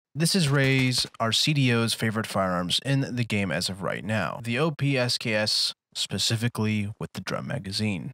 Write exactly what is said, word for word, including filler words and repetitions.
This is Ray's, our C D O's favorite firearms in the game as of right now, the O P S K S, specifically with the drum magazine.